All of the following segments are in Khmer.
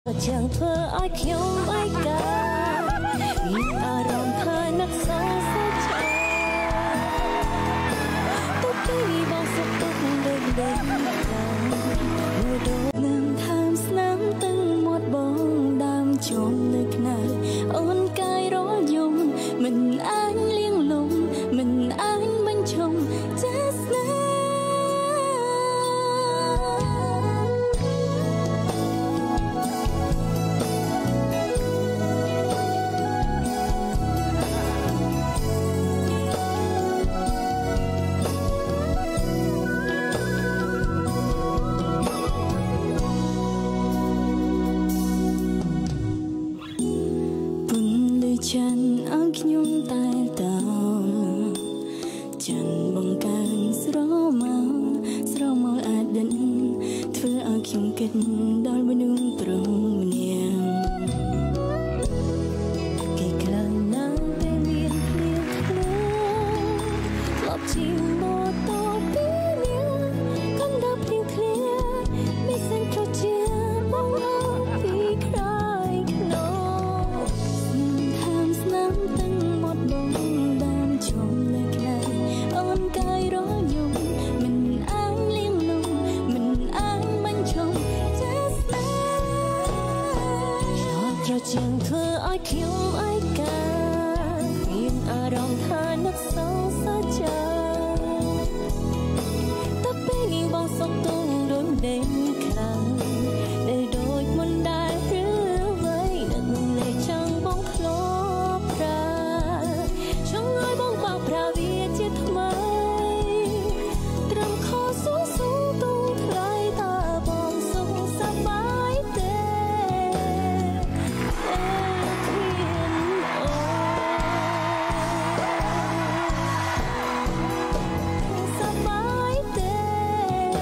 chẳng thơ ai khiêu ai cả nhưng rong thơ nắc sâu xa cha tôi đi bao sốc tóc đêm đêm người đôi nằm tham sám từng một bóng đam trộm nơi này ôn cay rõ nhung mình anh liêng lùng mình anh bên chồng chết chân ác nhung tai tao chân bằng càng sro mau adan thưa ác nhung kết đôi bên đường trông niềm kỳ càng nắng bên miền miền lọp chim mò to bí miên con đáp thiên clear biết sen cho chia bóng áo vì cry no nắm từng một bóng đam trộm lời này ôn cay rõ nhung mình anh liêng lung mình anh bên chồng chết cho chẳng thơ ai khiêu ai cả nhưng rong thơ nắc sâu xa cha ta bên yêu bóng sông tung đôi đêm khang để đôi môn đai rứa với nặng lệ trăng bóng lô chẳng ai bóng bạc ra vì chết mây trầm khó xuống xuống tung lại ta bóng sông xa bãi tê thiên xa bãi tê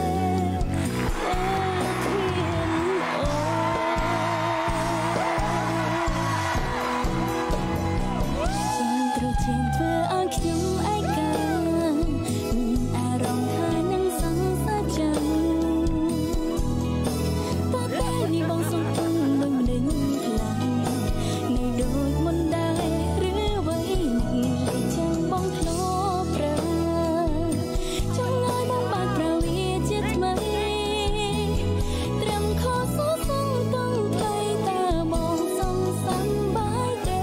thiên trên thưa ác nhung ai cả rong thơ nắng sáng xa trăng ta bên đi bóng sông tung đôi đêm lặng này đôi môn đai rứa với này chẳng bóng lô pra chẳng ai bóng bạc ra vì chết mây trầm khó số sông tung thay ta bóng sông xanh bãi đê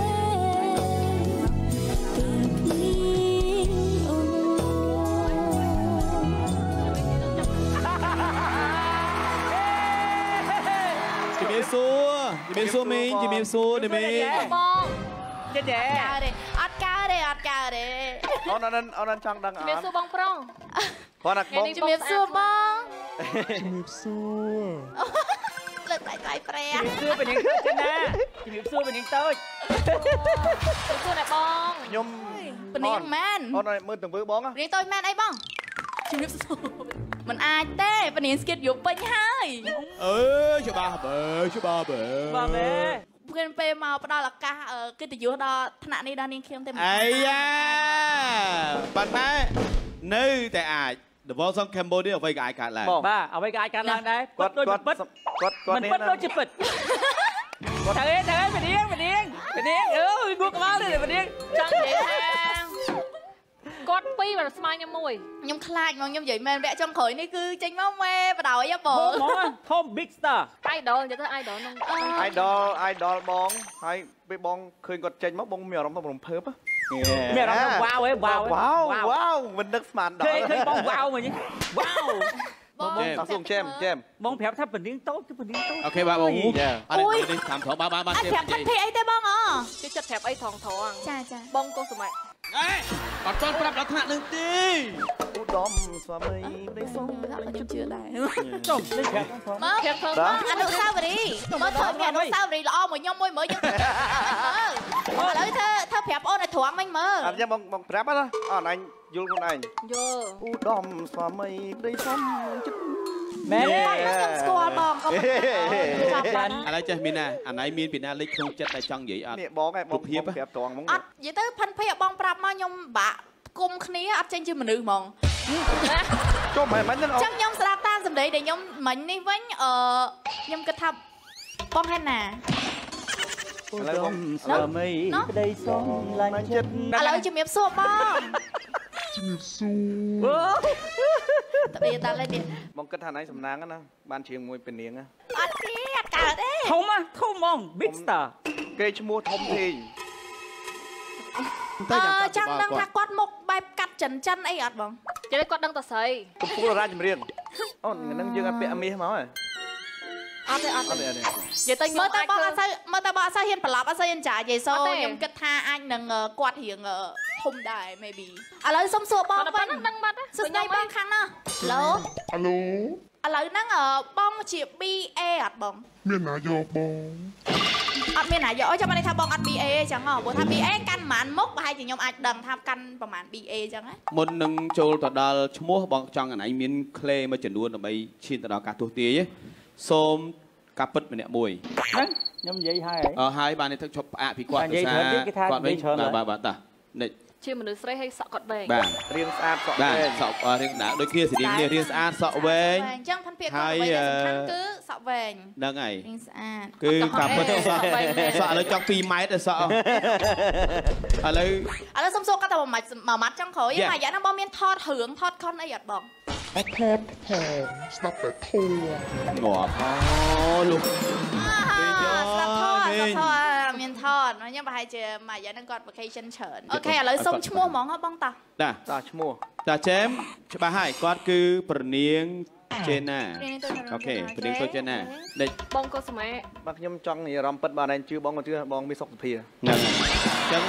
chị miếng xua đi mình bông chết dễ ọt ca đi on chăng đang miếng xua bông prong con nặc bông miếng xua bông miếng xua lực lại pre miếng xuaเป็นยังไงนะmiếng xuaเป็นยังต้น miếng xua này bông ខ្ញុំเป็นยังแมนអូនមើលទៅមើលបង miếng tôiแมนไอ้บองมิบซูมันอายเต้ปนินสเก็ตอยู่เป็นไง cho ba bể បងเอ้เพื่อนเปย์มาปะดอละกากิตยุดอธนานี่ดานินเคียมเต็ม ai da bạn má nữ tại ai The Voice of Cambodia អ្វីក៏អាចកើតឡើងបាទអ្វីក៏អាចកើតឡើងដែរគាត់ដូចពិតគាត់មិនពិតដូចជាពិតទៅឯងពនាងអើយងូក្បាលទេពនាងចង់និយាយថាគាត់ពីរបានស្មាញខ្ញុំមួយខ្ញុំខ្លាចមកខ្ញុំនិយាយមែនវគ្គចុងក្រោយនេះគឺចេញមកមេបដ ாய் បងធំ big star idol និយាយទៅ idol ក្នុង idol បងហើយពេលបងឃើញគាត់ចេញមកបងមានអារម្មណ៍ថារំភើបមានអារម្មណ៍ថាវ៉ាវហ៎វ៉ាវមិននឹកស្មានដល់ឃើញបងវ៉ាវមកនេះវ៉ាវបងសួងចេមបងប្រាប់ថាពនាងតូចគឺពនាងតូចអូខេបាទបងអត់នេះតាមត្រង់បាទចេះប្រាប់ភ័យអីទេបងជួយចិត្តប្រាប់អីថងចាបងកុសសម័យអត់ទាន់ប្រាប់ដល់ថ្នាក់នឹងទេឧត្តមស្វាមីប្តីសុំខ្ញុំជឿដែរចុះនេះប្រាប់ផងមកប្រាប់ផងអនុស្សាវរីយ៍មកធ្វើអនុស្សាវរីយ៍ល្អមកខ្ញុំមួយមើលខ្ញុំឥឡូវធ្វើប្រាប់អូនឲ្យត្រង់មិញមើលអត់ចាំបងប្រាប់ណាអូនអញយល់ខ្លួនឯងយល់ឧត្តមស្វាមីប្តីសុំចិត្តមែនខ្ញុំស្គាល់បងក៏មិនឥឡូវចេះមានណាអាណៃមានពីណាលេខក្នុងចិត្តតែចង់និយាយអត់នេះបងឯងបងប្រាប់ត្រង់ហ្មងអត់និយាយទៅផិនភ័យបងប្រាប់មកខ្ញុំបាក់គុំគ្នាអត់ចេញជាមនុស្សហ្មងចុះមិនហ្នឹងចឹងខ្ញុំស្ដាប់តាមសម្ដីដែលខ្ញុំមិញនេះវិញខ្ញុំគិតថាបងហេណាឥឡូវបងស្វាមីប្តីសុំឡាញ់ចិត្តឥឡូវជំរាបសួរបងជំរាបសួរតើតាលេនេះបងគិតថាណៃសំណាងណាបានច្រៀងមួយពនាងអត់ទេអត់កើតទេធំហ្មង Big Star គេឈ្មោះធំធីងចង់ដឹងថាគាត់មុខបែបកាត់ចិនអីអត់បងចេះគាត់ដឹងតស្រីកំពូលរាជចម្រៀងអូនហ្នឹងយើងអត់ពាក់មាសមកហ៎អត់ទេនិយាយទៅមើលតើបងអត់សូវហ៊ានប្រឡប់អត់សូវហ៊ានចាយេសូខ្ញុំគិតថាអាចនឹងគាត់រៀងធំដែរ maybe ឥឡូវសុំសួរបងវិញដឹងបាត់សួស្ដីបងខាងណាឡូឥឡូវហ្នឹងបងជា BA អត់បងមានណាយកបងអត់មានណាយកចាំមិនថាបងអត់ BA អញ្ចឹងហ៎ព្រោះថា BA កាន់ប្រហែលមុខប្រហែលជាខ្ញុំអាចដឹងថាកាន់ប្រហែល BA អញ្ចឹងណាមុននឹងចូលទៅដល់ឈ្មោះបងចង់អាណៃមានក្លេមួយចំនួនដើម្បីឈានទៅដល់ការទស្សទាយសូមការពិតម្នាក់មួយហ្នឹងខ្ញុំនិយាយហើយបាននេះទឹកឈប់ផ្អាកពីគាត់ភាសាគាត់វិញបាទតានេះជាមនុស្សស្រីឲ្យសក់គាត់វែងបាទរៀងស្អាតសក់វែងសក់រៀងដាដូចគ្នាសេរីនេះរៀងស្អាតសក់វែងអញ្ចឹងផាន់ភាគគាត់អ្វីដែលសំខាន់គឺសក់វែងហ្នឹងហើយរៀងស្អាតគឺការពិតសក់វែងសក់ឥឡូវចង់2ម៉ែត្រសក់ឥឡូវសុំសួរគាត់តែមួយម៉ាត់ចង់ក្រោយមួយរយៈហ្នឹងបងមានថតរឿងថតខុនអីអត់បងអត់ថតស្ដាប់តែធូរងាប់លោកស្ដាប់ថតមានថតខ្ញុំប្រហែលជាមួយរយៈហ្នឹងគាត់ vacation ច្រើនអូខេឥឡូវសុំឈ្មោះហ្មងហ៎បងតាឈ្មោះតាចែមច្បាស់ហើយគាត់គឺប្រនាងចេណាអូខេប្រនាងទៅចេណាដេកបងក៏សម័យបាទខ្ញុំចង់និយាយអារម្មណ៍ពិតបាទឯងជឿបងក៏ជឿបងមានសុខភាពហ្នឹងអញ្ចឹង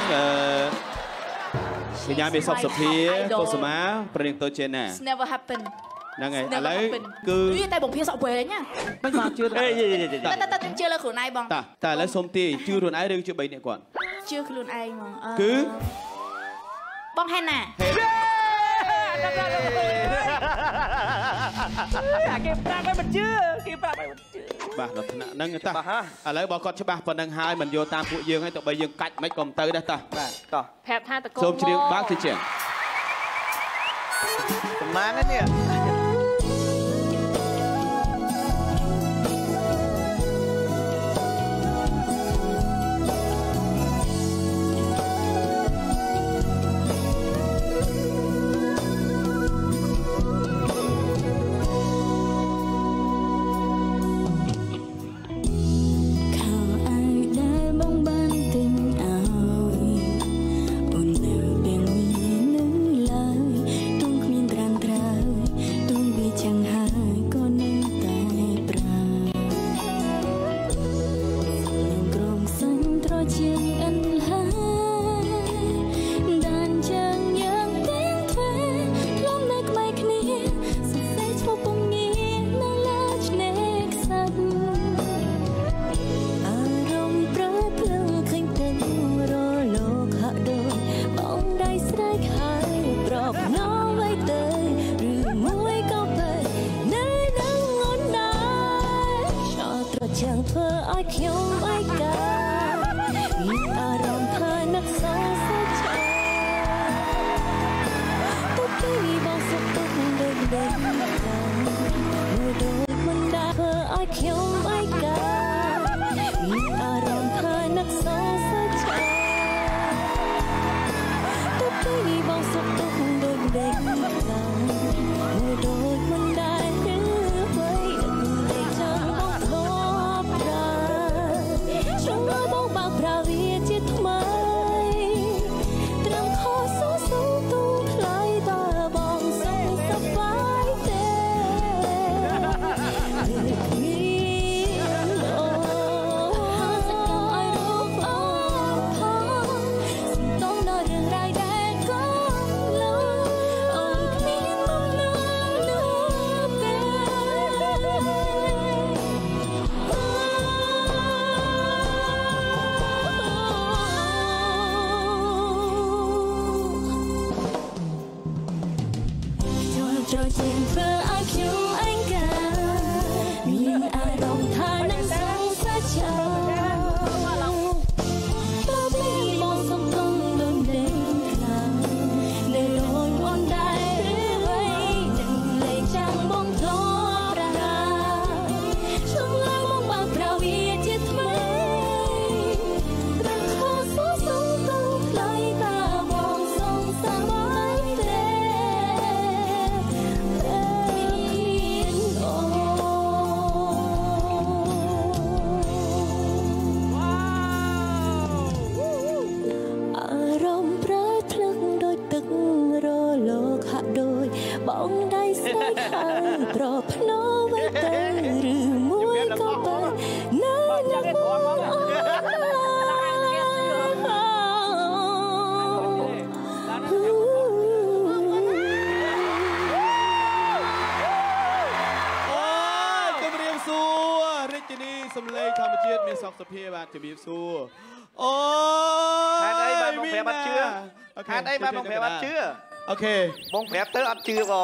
សញ្ញាមានសុខភាពកុសមាប្រនាងទៅចេណា never happen ហ្នឹងហើយឥឡូវគឺតែបងភាសក់វែងណាមិនមកជឿតែជឿលើខ្លួនឯងបងតែឥឡូវសុំទាយជឿខ្លួនឯងឬជឿ3នាក់គាត់ជឿខ្លួនឯងហ្មងគឺបងហេណាគេប្រាប់ឲ្យមិនជឿគេប្រាប់ឲ្យមិនជឿបាទដល់ថ្នាក់ហ្នឹងតាឥឡូវបើគាត់ច្បាស់ប៉ុណ្ណឹងហើយមិនយកតាមពួកយើងហើយទៅបីយើងកាច់មិនក៏មិនទៅដែរតាបាទតោះប្រាប់ថាតកូនសូមជ្រាបបាក់ទីជាងសំណាងនេះចាំធ្វើឲ្យខ្ញុំឯកាមានអារម្មណ៍ថានឹកសរសើរចាទៅពីបងសុខទុក្ខដូចដូចមួយដូចមិនដែលធ្វើឲ្យខ្ញុំឯកាមានអារម្មណ៍ថានឹកសរសើរចាទៅពីបងសុខទុក្ខដូចដូចមួយដូចមិនដែលចង់សុខសុភាបាទជំរាបសួរអូហេតុអីបានបងប្រាប់អត់ជឿហេតុអីបានបងប្រាប់អត់ជឿអូខេបងប្រាប់ទៅអត់ជឿបង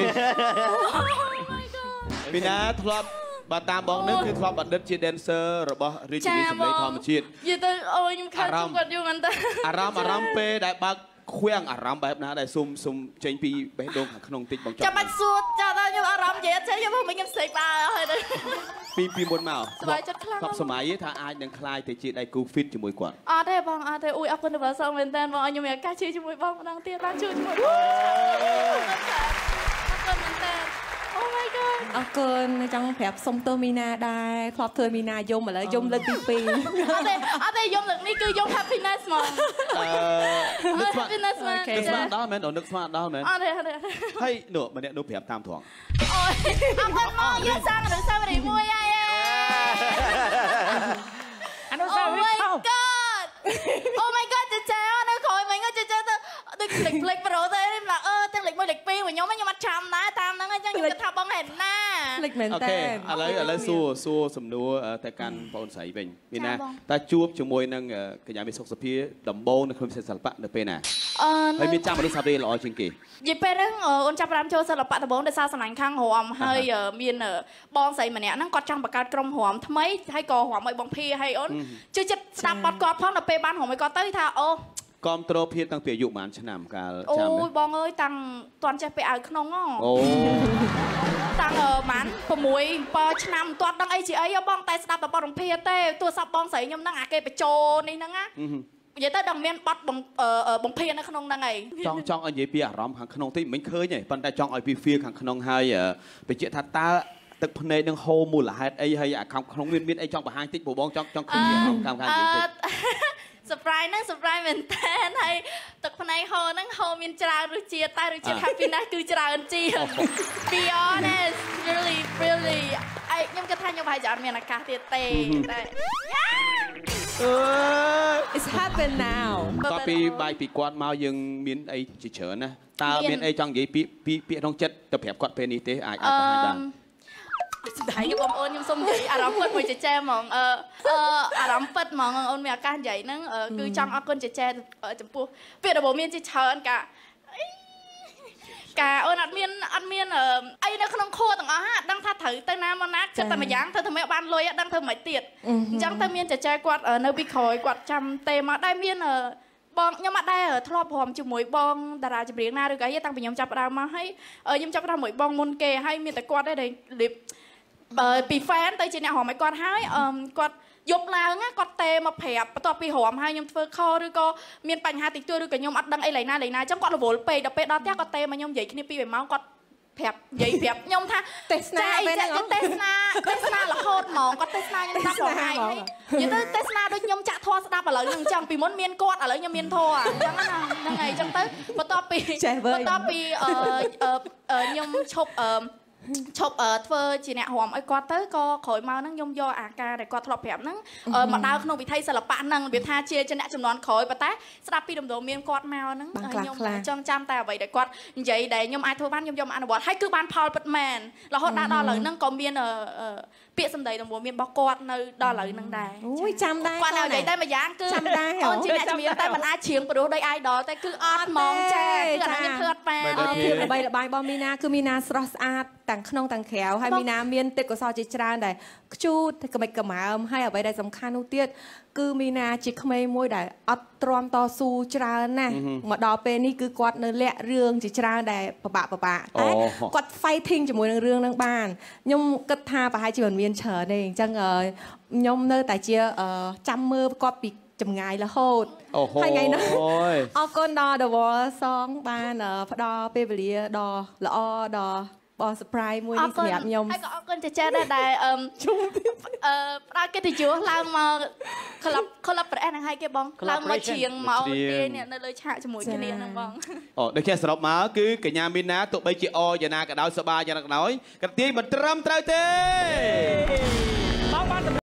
ពីណាធ្លាប់បើតាមបងនឹងគឺធ្លាប់បណ្ឌិតជា dancer របស់រាជធានីសម្លេងធម្មជាតិនិយាយទៅអូខ្ញុំខឹងគាត់យូរមែនតើអារម្មណ៍ពេលដែលបើកខ្វាំងអារម្មណ៍បែបណាដែលសុំចេញពីបេះដូងខាងក្នុងតិចបងចាំបាច់សួរចាដល់ខ្ញុំអារម្មណ៍និយាយចេះខ្ញុំមិនខ្ញុំស្រេកបើហើយពីមុនមកសប្បាយចិត្តខ្លាំងគាត់សម័យថាអាចនឹងខ្លាយទៅជាដៃគូ fit ជាមួយគាត់អត់ទេបងអត់ទេអ៊ុយអរគុណដល់បងមែនតើបងឲ្យខ្ញុំមានឱកាសជួយជាមួយបងម្ដងទៀតបានជួយជាមួយបងអរគុណមែនតើOh my god អរគុណចង់ប្រាប់សុំទោសមីណាដែរធ្លាប់ធ្វើមីណាយំឥឡូវយំលើកទី2 អត់ទេយំលើកនេះគឺយំ happiness ហ្មង happiness ហ្មងនឹកស្មានដល់មែននឹកស្មានដល់មែនអត់ទេហើយនោះម្នាក់នោះប្រាប់តាមត្រង់អូយអរគុណមកយើងសាងអនុស្សាវរីយ៍មួយហើយអនុស្សាវរីយ៍ Oh my god ចានៅក្រោយមិញចាទៅដូចផ្លេចប្រូទៅនេះម្ល៉េះទាំងលេខ1លេខ2របស់ខ្ញុំខ្ញុំអត់ចាំដែរតាមហ្នឹងអញ្ចឹងខ្ញុំគិតថាបងហេតុណាលេខមែនតើអូខេឥឡូវសួរសំណួរទៅកាន់បងស្រីវិញមានណាតើជួបជាមួយនឹងកញ្ញាមានសុខសុភាដំបូងនៅក្នុងសិល្បៈនៅពេលណាហើយមានចាំអនុស្សាវរីយ៍ល្អជាងគេនិយាយពេលហ្នឹងអូនចាប់ផ្ដើមចូលសិល្បៈដំបូងដោយសារស្រឡាញ់ខាងរំហើយមានបងស្រីម្នាក់ហ្នឹងគាត់ចង់បង្កើតក្រុមរំថ្មីហើយក៏រំឲ្យបងភីហើយអូនជឿចិត្តស្ដាប់បាត់គាត់ផងដល់ពេលបានរំឲ្យគាត់ទៅថាអូគាំទ្រភាពតាំងពីអាយុប៉ុន្មានឆ្នាំកាលចាំអូយបងអើយតាំងតាន់ចេះពេលឲ្យក្នុងអូតាំងប៉ុន្មាន6 7ឆ្នាំតាន់ដឹងអីជាអីបងតែស្ដាប់តែបទរំភាទេទូរស័ព្ទបងស្រីខ្ញុំហ្នឹងអាគេបញ្ចូលនេះហ្នឹងណានិយាយទៅដល់មានបទបំភានៅក្នុងហ្នឹងឯងចង់ឲ្យនិយាយពីអារម្មណ៍ខាងក្នុងតិចមិនឃើញទេប៉ុន្តែចង់ឲ្យពី feel ខាងក្នុងហើយបញ្ជាក់ថាតើទឹកភ្នែកនឹងហូរមូលហេតុអីហើយអាខាងក្នុងមានអីចង់បង្ហាញតិចព្រោះបងចង់ឃើញអារម្មណ៍ខាងនិយាយតិច surprise ហ្នឹង surprise មែនតើហើយទឹកភ្នែកហូរហ្នឹងហូរមានច្រើនរសជាតិតែរសជាតិ happiness គឺច្រើនជាង be honest really ខ្ញុំគិតថាខ្ញុំប្រហែលជាអត់មានឱកាសទៀតទេតែ It's happen now តោះពីបាយពីគាត់មកយើងមានអីជាច្រើនណាតើមានអីចង់និយាយពីពាក្យក្នុងចិត្តទៅប្រាប់គាត់ពេលនេះទេអាចបង្ហាញបានស្ដាយបងប្អូនខ្ញុំសុំនិយាយអារម្មណ៍ពិតមួយចេះហ្មងអារម្មណ៍ពិតហ្មងអូនមានឱកាសនិយាយហ្នឹងគឺចង់អរគុណចេះចំពោះពាក្យរបស់មានជាច្រើនកាអូនអត់មានអីនៅក្នុងខួរទាំងអស់ហ្នឹងដឹងថាត្រូវទៅណាមកណាចិត្តតែម្យ៉ាងធ្វើធ្វើមិនបានលុយដឹងធ្វើមិនទៀតអញ្ចឹងទៅមានចេះគាត់នៅពីក្រោយគាត់ចាំទេមកដែរមានបងខ្ញុំអត់ដែរធ្លាប់ព្រមជាមួយបងតារាចម្រៀងណាឬក៏អីតាំងពីខ្ញុំចាប់ផ្ដើមមកហើយខ្ញុំចាប់ផ្ដើមមួយបងមុនគេហើយមានតែគាត់ដែរដែលពី fan ទៅជាអ្នករំឲ្យគាត់ហើយគាត់យប់ឡើងគាត់ទេមកប្រាប់បន្ទាប់ពីរំហើយខ្ញុំធ្វើខឬក៏មានបញ្ហាតិចតួចឬក៏ខ្ញុំអត់ដឹងអីឡើយណាអញ្ចឹងគាត់រវល់ពេកដល់ពេលដល់ផ្ទះគាត់ទេមកខ្ញុំនិយាយគ្នា2 3ម៉ោងគាត់ប្រាប់និយាយប្រាប់ខ្ញុំថាទេសនាពេលហ្នឹងទេសនារហូតហ្មងគាត់ទេសនាខ្ញុំស្ដាប់រហ័យហើយនិយាយទៅទេសនាដូចខ្ញុំចាក់ធម៌ស្ដាប់ឥឡូវហ្នឹងអញ្ចឹងពីមុនមានគាត់ឥឡូវខ្ញុំមានធម៌អញ្ចឹងហ្នឹងហើយអញ្ចឹងទៅបន្ទាប់ពីខ្ញុំឈប់ធ្វើជាអ្នករំឲ្យគាត់ទៅក៏ក្រោយមកហ្នឹងខ្ញុំយកអាការដែលគាត់ធ្លាប់ប្រាប់ហ្នឹងមកដើរក្នុងវិថីសិល្បៈហ្នឹងរបៀបថាជាអ្នកចំនួនក្រោយប៉ុន្តែស្ដាប់ពីដំណោមានគាត់មកហ្នឹងខ្ញុំចង់ចាំតែអ្វីដែលគាត់និយាយដែលខ្ញុំអាចធ្វើបានខ្ញុំយកមកអនុវត្តហើយគឺបានផលពិតមែនរហូតដល់ឥឡូវហ្នឹងក៏មានពាក្យសម្ដីដំបូងមានរបស់គាត់នៅដល់ឥឡូវហ្នឹងដែរអូយចាំដែរគាត់និយាយតែម្យ៉ាងគឺចាំដែរអូនជាអ្នកជំនាញតែមិនអាចច្រៀងព្រោះដោយ idol តែគឺអត់ហ្មងចាគឺអានេះធ្វើអត់បានភាពល្បីល្បាញរបស់មីណាគឺមីណាស្រស់ស្អាតទាំងក្នុងទាំងក្រៅហើយមីណាមានទេពកោសល្យជាច្រើនដែលខ្ជូតក្មិចក្មើមហើយអ្វីដែលសំខាន់នោះទៀតគឺមីណាជាក្មេងមួយដែលអត់ទ្រាំតស៊ូច្រើនណាស់មកដល់ពេលនេះគឺគាត់នៅលាក់រឿងជាច្រើនដែលពិបាកតែគាត់ fighting ជាមួយនឹងរឿងហ្នឹងបានខ្ញុំគិតថាប្រហែលជាមិនមានច្រើនទេអញ្ចឹងខ្ញុំនៅតែជាចាំមើលគាត់ពីចម្ងាយរហូតហើយថ្ងៃនេះអរគុណដល់ The Wall Song បានផ្ដល់ពេលវេលាដ៏ល្អដល់បង surprise មួយនេះសម្រាប់ខ្ញុំហើយក៏អរគុណចេះដែរដែលផ្ដល់កិត្តិយសឡើងមក club ប្រអែហ្នឹងហើយគេបងឡើងមកច្រៀងមកគេនៅលើឆាកជាមួយគ្នាហ្នឹងបងដូច្នេះសរុបមកគឺកញ្ញាមីណាទោះបីជាយ៉ាងណាក៏ដោយសប្បាយយ៉ាងណាក៏ដោយក៏ទាយមិនត្រឹមត្រូវទេបងបាន